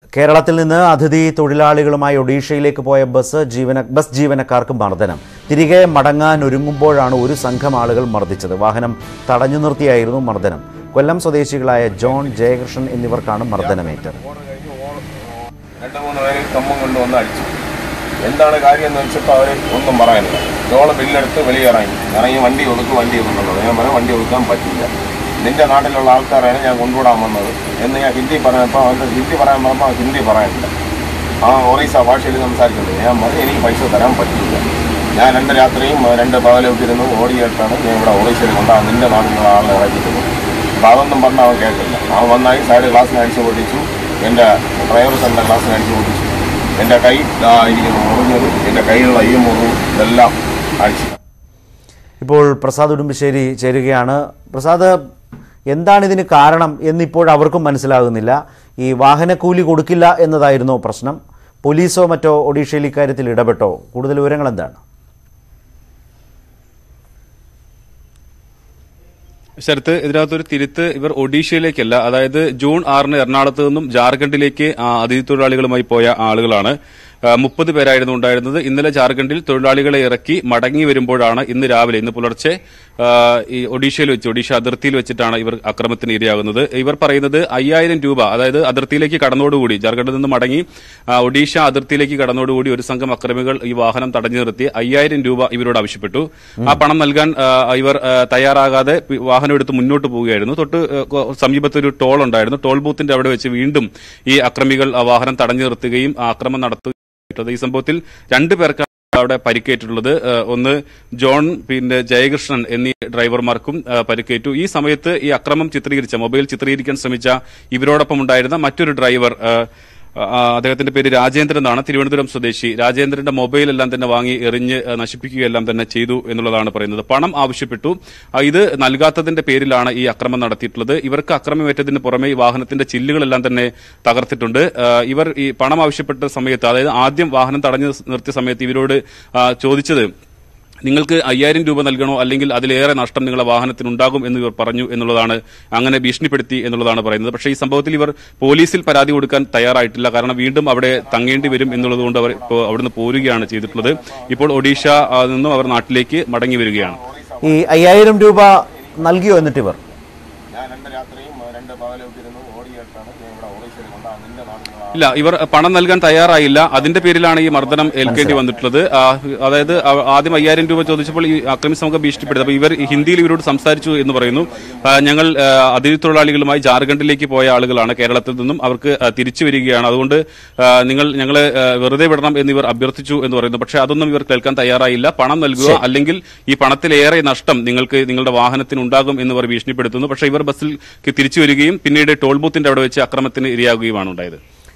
കേരളത്തിൽ നിന്ന് അതിഥി തൊഴിലാളികളുമായി ഒഡീഷയിലേക്ക് പോയ ബസ് ജീവനക്കാർക്ക് മർദ്ദനം. തിരികെ മടങ്ങാൻ ഒരുങ്ങുമ്പോഴാണ് ഒരു സംഘം ആളുകൾ മർദ്ദിച്ചത്. വാഹനം തടഞ്ഞു നിർത്തിയായിരുന്നു മർദ്ദനം. കൊല്ലം സ്വദേശികളായ ജോൺ, ജയകൃഷ്ണൻ എന്നിവർക്കാണ് മർദ്ദനമേറ്റത്. എന്താണ് കാര്യം എന്ന് വെച്ചപ്പോൾ അവർ ഒന്നും പറയാനില്ല. ജോള് ബില്ലെടുത്ത് വെളിയിറങ്ങി വണ്ടി ഒതുക്കുന്നുള്ളത്. ഞാൻ പറയാം വണ്ടി ഒതുക്കാൻ പറ്റില്ല, നിന്റെ നാട്ടിലുള്ള ആൾക്കാരാണ് ഞാൻ കൊണ്ടുവിടാൻ വന്നത് എന്ന് ഞാൻ ഹിന്ദി പറഞ്ഞപ്പോൾ അവർക്ക് ഹിന്ദി പറയാൻ പറഞ്ഞപ്പോൾ ഹിന്ദി പറയാനില്ല. ഒറീസ ഭാഷയിൽ സംസാരിക്കുന്നത്. ഞാൻ പറഞ്ഞു എനിക്ക് പൈസ തരാൻ പറ്റില്ല, ഞാൻ 2 രാത്രിയും 2 പകലിട്ടിരുന്നു ഓടിയിട്ടാണ് ഞാൻ ഇവിടെ ഒറീസയിൽ കൊണ്ടാണ് നിന്റെ നാട്ടിലുള്ള ആളെ ഇറക്കിയിട്ടുള്ളത്. അപ്പോൾ അതൊന്നും പറഞ്ഞാൽ അവൻ കേട്ടില്ല. അവൻ വന്നായി സൈഡ് ഗ്ലാസ്സിന് അടിച്ചു പൊട്ടിച്ചു, എൻ്റെ ഡ്രൈവർ സെൻ്റെ ഗ്ലാസ്സിന് അടിച്ചു പൊട്ടിച്ചു. എൻ്റെ കൈ ഇരിക്കുന്നു മുറിഞ്ഞത്, എൻ്റെ കൈയിലുള്ള ഈ മുറിവ് ഇതെല്ലാം അടിച്ചു. ഇപ്പോൾ പ്രസാദ് ഉടുമ്പശ്ശേരി ചേരുകയാണ്. പ്രസാദ്, എന്താണ് ഇതിന് കാരണം എന്നിപ്പോൾ അവർക്കും മനസ്സിലാകുന്നില്ല. ഈ വാഹനക്കൂലി കൊടുക്കില്ല എന്നതായിരുന്നോ പ്രശ്നം? പോലീസോ മറ്റോ ഒഡീഷയിൽ ഇക്കാര്യത്തിൽ ഇടപെട്ടോ? കൂടുതൽ വിവരങ്ങൾ എന്താണ്? ശരത്ത്, ഇതിനകത്തൊരു തിരുത്ത്. ഇവർ ഒഡീഷയിലേക്കല്ല, അതായത് ജൂൺ 6-ന് എറണാകുളത്ത് നിന്നും ജാർഖണ്ഡിലേക്ക് അതിഥി തൊഴിലാളികളുമായി പോയ ആളുകളാണ്. 30 പേരായിരുന്നു ഉണ്ടായിരുന്നത്. ഇന്നലെ ജാർഖണ്ഡിൽ തൊഴിലാളികളെ ഇറക്കി മടങ്ങി വരുമ്പോഴാണ് ഇന്ന് പുലർച്ചെ ഈ ഒഡീഷ അതിർത്തിയിൽ വെച്ചിട്ടാണ് ഇവർ അക്രമത്തിന് ഇരയാകുന്നത്. ഇവർ പറയുന്നത് 5000 രൂപ, അതായത് അതിർത്തിയിലേക്ക് കടന്നോടുകൂടി, ജാർഖണ്ഡിൽ നിന്ന് മടങ്ങി ഒഡീഷ അതിർത്തിയിലേക്ക് കടന്നോടുകൂടി ഒരു സംഘം അക്രമികൾ ഈ വാഹനം തടഞ്ഞു നിർത്തി 5000 രൂപ ഇവരോട് ആവശ്യപ്പെട്ടു. ആ പണം നൽകാൻ ഇവർ തയ്യാറാകാതെ വാഹനം എടുത്ത് മുന്നോട്ട് പോവുകയായിരുന്നു. തൊട്ട് സമീപത്തൊരു ടോൾ ഉണ്ടായിരുന്നു. ടോൾ ബൂത്തിന്റെ അവിടെ വെച്ച് വീണ്ടും ഈ അക്രമികൾ വാഹനം തടഞ്ഞു നിർത്തുകയും ആക്രമണം നടത്തുകയും. ഈ സംഭവത്തിൽ 2 പേർക്കാണ് അവിടെ പരിക്കേറ്റുള്ളത്. ഒന്ന് ജോൺ, പിന്നെ ജയകൃഷ്ണൻ എന്നീ ഡ്രൈവർമാർക്കും പരിക്കേറ്റു. ഈ സമയത്ത് ഈ അക്രമം മൊബൈൽ ചിത്രീകരിക്കാൻ ശ്രമിച്ച ഇവരോടൊപ്പം ഉണ്ടായിരുന്ന മറ്റൊരു ഡ്രൈവർ, അദ്ദേഹത്തിന്റെ പേര് രാജേന്ദ്രൻ എന്നാണ്, തിരുവനന്തപുരം സ്വദേശി. രാജേന്ദ്രന്റെ മൊബൈൽ എല്ലാം തന്നെ വാങ്ങി എറിഞ്ഞ് നശിപ്പിക്കുകയെല്ലാം തന്നെ ചെയ്തു എന്നുള്ളതാണ് പറയുന്നത്. പണം ആവശ്യപ്പെട്ടു. ഇത് നൽകാത്തതിന്റെ പേരിലാണ് ഈ അക്രമം നടത്തിയിട്ടുള്ളത്. ഇവർക്ക് അക്രമമേറ്റതിന് പുറമെ ഈ വാഹനത്തിന്റെ ചില്ലുകളെല്ലാം തന്നെ തകർത്തിട്ടുണ്ട്. ഇവർ ഈ പണം ആവശ്യപ്പെട്ട സമയത്ത്, അതായത് ആദ്യം വാഹനം തടഞ്ഞു നിർത്തിയ സമയത്ത് ഇവരോട് ചോദിച്ചത്, നിങ്ങൾക്ക് 5000 രൂപ നൽകണോ അല്ലെങ്കിൽ അതിലേറെ നഷ്ടം നിങ്ങളുടെ വാഹനത്തിനുണ്ടാകും എന്ന് ഇവർ പറഞ്ഞു എന്നുള്ളതാണ്. അങ്ങനെ ഭീഷണിപ്പെടുത്തി എന്നുള്ളതാണ് പറയുന്നത്. പക്ഷേ ഈ സംഭവത്തിൽ ഇവർ പോലീസിൽ പരാതി കൊടുക്കാൻ തയ്യാറായിട്ടില്ല. കാരണം വീണ്ടും അവിടെ തങ്ങേണ്ടി വരും എന്നുള്ളതുകൊണ്ട് അവർ അവിടുന്ന് പോരുകയാണ് ചെയ്തിട്ടുള്ളത്. ഇപ്പോൾ ഒഡീഷ നിന്നും അവർ നാട്ടിലേക്ക് മടങ്ങി വരികയാണ്. ഈ 5000 രൂപ നൽകിയോ എന്നിട്ട് ഇവർ? ഇല്ല, ഇവർ പണം നൽകാൻ തയ്യാറായില്ല. അതിന്റെ പേരിലാണ് ഈ മർദ്ദനം ഏൽക്കേണ്ടി വന്നിട്ടുള്ളത്. അതായത് ആദ്യം 5000 രൂപ ചോദിച്ചപ്പോൾ ഈ അക്രമി സമൂഹം ഭീഷണിപ്പെടുത്തി. അപ്പോൾ ഇവർ ഹിന്ദിയിൽ ഇവരോട് സംസാരിച്ചു എന്ന് പറയുന്നു. ഞങ്ങൾ അതിഥി തൊഴിലാളികളുമായി ജാർഖണ്ഡിലേക്ക് പോയ ആളുകളാണ്, കേരളത്തിൽ നിന്നും അവർക്ക് തിരിച്ചു വരികയാണ്, അതുകൊണ്ട് ഞങ്ങളെ വെറുതെ വിടണം എന്നിവർ അഭ്യർത്ഥിച്ചു എന്ന് പറയുന്നു. പക്ഷേ അതൊന്നും ഇവർ കേൾക്കാൻ തയ്യാറായില്ല. പണം നൽകുക, അല്ലെങ്കിൽ ഈ പണത്തിലേറെ നഷ്ടം നിങ്ങളുടെ വാഹനത്തിന് ഉണ്ടാകും എന്നിവർ ഭീഷണിപ്പെടുത്തുന്നു. പക്ഷേ ഇവർ ബസ്സിൽ തിരിച്ചു വരികയും പിന്നീട് ടോൾ ബൂത്തിന്റെ അവിടെ വെച്ച് അക്രമത്തിന് ഇരയാകുകയുമാണ് ഉണ്ടായത്.